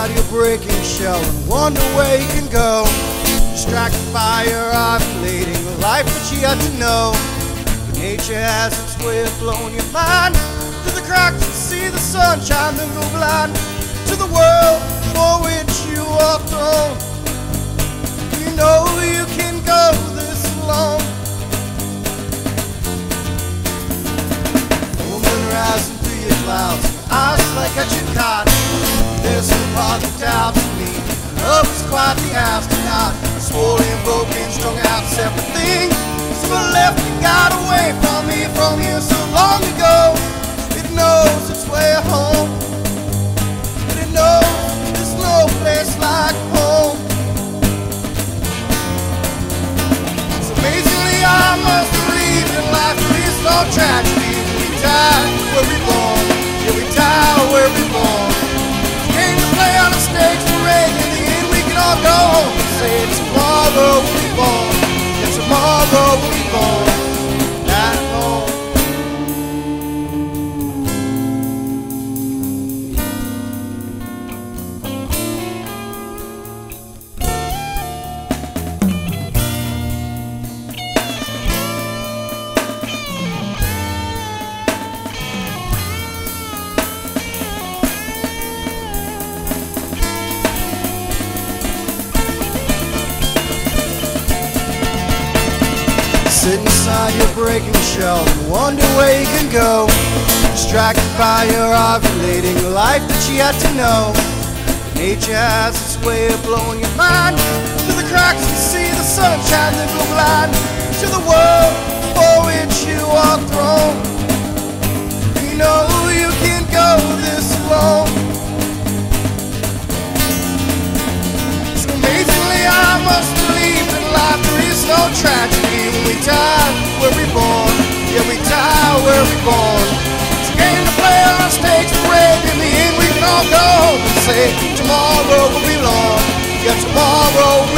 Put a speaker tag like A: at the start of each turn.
A: inside your breaking shell and wonder where you can go. Distracted by your ovulating the life that you got to know. But nature has its way of blowing your mind. Through the cracks you see the sunshine, then go blind to the world for which you are thrown. You know you can go this alone. Woman rising through your clouds, eyes like a caught. There's some part that doubts me. Love is quite the astronaut. Swollen, broken, strung out, separate thing. Someone left and got away from me, from you so long ago. It knows its way home, but it knows there's no place like home. So amazingly I must believe in life there is no tragedy. We die where we born, yeah we die where we born. Came to play on the stage parade, in the end we can all go home and say tomorrow we'll be born, and tomorrow we'll be born at home. Sit inside your breaking shell and wonder where you can go. Distracted by your ovulating life that you had to know. Nature has its way of blowing your mind. Through the cracks you see the sunshine, then go blind to the world for which you are thrown. You know you can go this alone. So amazingly I must believe that life there is no tragedy. We die where we born, yeah we die where we born. It's a game to play on a stage parade. In the end we can all go home and say tomorrow will be long, yeah tomorrow will be